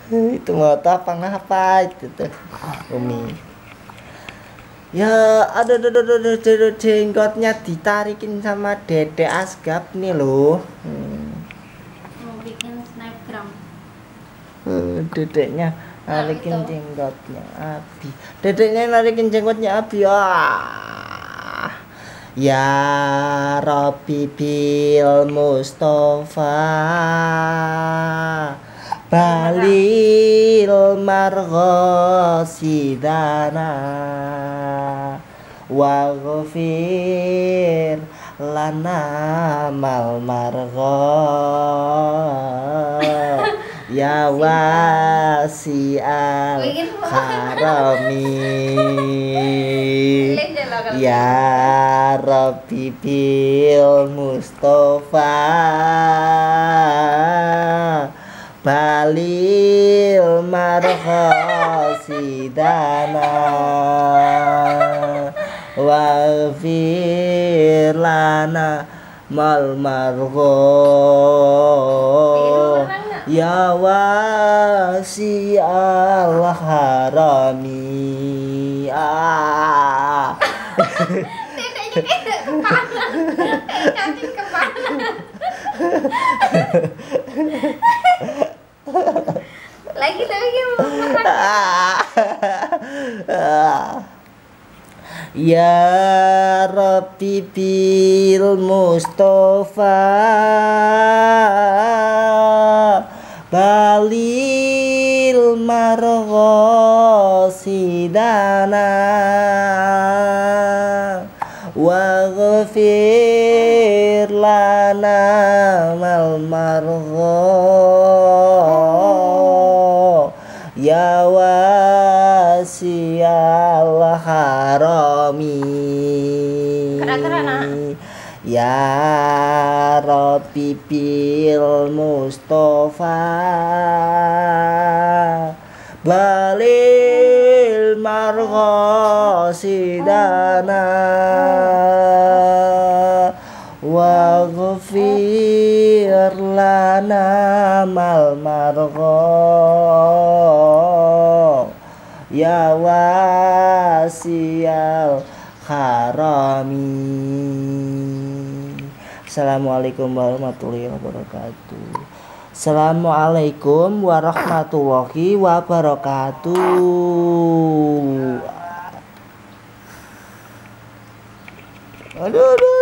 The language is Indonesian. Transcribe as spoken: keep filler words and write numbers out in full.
Itu ngotot apa ngapa itu tuh Umi. Ya ada ada ada ada jenggotnya ditarikin sama Dede Asgap nih loh. Hmm. Mau bikin snapgram. Uh, dedeknya narikin nah, jenggotnya Abi. Dedeknya narikin jenggotnya Abi. Ah. Ya Rabbi bil Mustafa balil marghasidana wa ghafir lana mal margha ya wasi'al harami ya Rabbi bil Mustafa balil marghasidana waghfir lana mal margha ya wasi'al harami. Ah. Dedeknya kayak kepala, kayak cacing kepala. Lagi lagi mau makan. Ya Rabbi bil Mustafa balil marghasidana waghfir lana mal margha ya wasi'al harami. Keren-keren, Ya Rabbi bil Mustafa balil marghasidana waghfir lana mal margha ya wasi'al harami. Assalamualaikum warahmatullahi wabarakatuh. Assalamualaikum warahmatullahi wabarakatuh. Aduh, aduh.